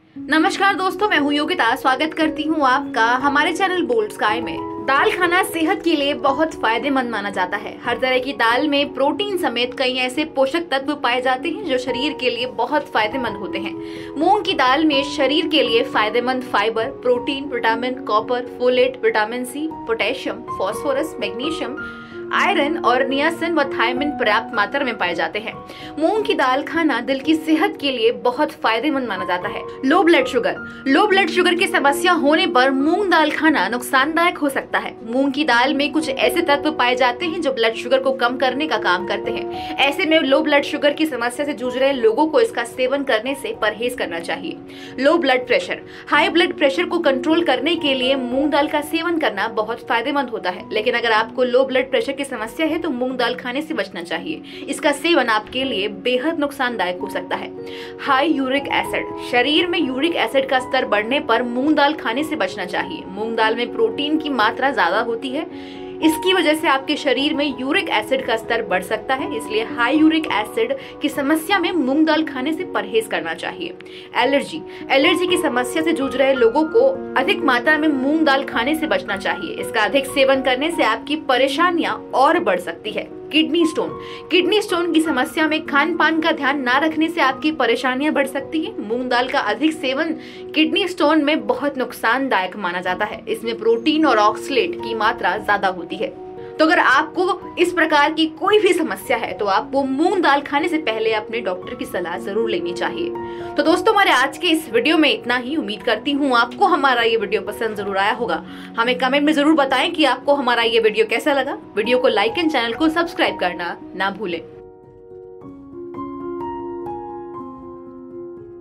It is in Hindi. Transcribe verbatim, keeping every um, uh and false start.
नमस्कार दोस्तों, मैं हूँ योगिता। स्वागत करती हूँ आपका हमारे चैनल बोल्ड स्काई में। दाल खाना सेहत के लिए बहुत फायदेमंद माना जाता है। हर तरह की दाल में प्रोटीन समेत कई ऐसे पोषक तत्व पाए जाते हैं जो शरीर के लिए बहुत फायदेमंद होते हैं। मूंग की दाल में शरीर के लिए फायदेमंद fibre, protein, vitamin, copper, folate, vitamin C, potassium, phosphorus, magnesium, iron और नियासिन व थायमिन पर्याप्त मात्रा में पाए जाते हैं। मूंग की दाल खाना दिल की सेहत के लिए बहुत फायदेमंद माना जाता है। Low blood sugar low blood sugar की समस्या होने पर मूंग दाल खाना नुकसानदायक हो सकता है। मूंग की दाल में कुछ ऐसे तत्व पाए जाते हैं जो ब्लड शुगर को कम करने का काम करते हैं। ऐसे में लो ब्लड शुगर की समस्या से जूझ रहे लोगों को इसका सेवन करने से परहेज करना चाहिए। Low blood pressure high blood pressure को कंट्रोल करने के लिए मूंग दाल का सेवन करना बहुत फायदेमंद होता है। लेकिन अगर आपको लो ब्लड प्रेशर की समस्या है तो मूंग दाल खाने से बचना चाहिए। इसका सेवन आपके लिए बेहद नुकसानदायक हो सकता है। हाई यूरिक एसिड शरीर में यूरिक एसिड का स्तर बढ़ने पर मूंग दाल खाने से बचना चाहिए। मूंग दाल में प्रोटीन की मात्रा ज्यादा होती है, इसकी वजह से आपके शरीर में यूरिक एसिड का स्तर बढ़ सकता है। इसलिए हाई यूरिक एसिड की समस्या में मूंग दाल खाने से परहेज करना चाहिए। एलर्जी एलर्जी की समस्या से जूझ रहे लोगों को अधिक मात्रा में मूंग दाल खाने से बचना चाहिए। इसका अधिक सेवन करने से आपकी परेशानियां और बढ़ सकती है। किडनी स्टोन किडनी स्टोन की समस्या में खान पान का ध्यान ना रखने से आपकी परेशानियां बढ़ सकती है। मूंग दाल का अधिक सेवन किडनी स्टोन में बहुत नुकसानदायक माना जाता है। इसमें प्रोटीन और ऑक्सलेट की मात्रा ज्यादा होती है। तो अगर आपको इस प्रकार की कोई भी समस्या है तो आपको मूंग दाल खाने से पहले अपने डॉक्टर की सलाह जरूर लेनी चाहिए। तो दोस्तों, हमारे आज के इस वीडियो में इतना ही। उम्मीद करती हूँ आपको हमारा ये वीडियो पसंद जरूर आया होगा। हमें कमेंट में जरूर बताएं कि आपको हमारा ये वीडियो कैसा लगा। वीडियो को लाइक एंड चैनल को सब्सक्राइब करना ना भूलें।